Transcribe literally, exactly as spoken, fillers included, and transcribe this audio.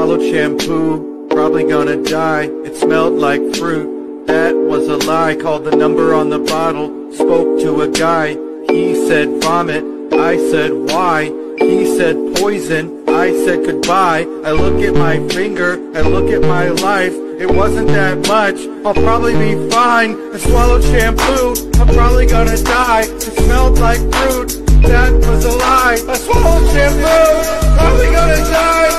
swallowed shampoo, probably gonna die. It smelled like fruit, that was a lie. Called the number on the bottle, spoke to a guy. He said vomit, I said why? He said poison, I said goodbye. I look at my finger, I look at my life. It wasn't that much, I'll probably be fine. I swallowed shampoo, I'm probably gonna die. It smelled like fruit, that was a lie. I swallowed shampoo, probably gonna die.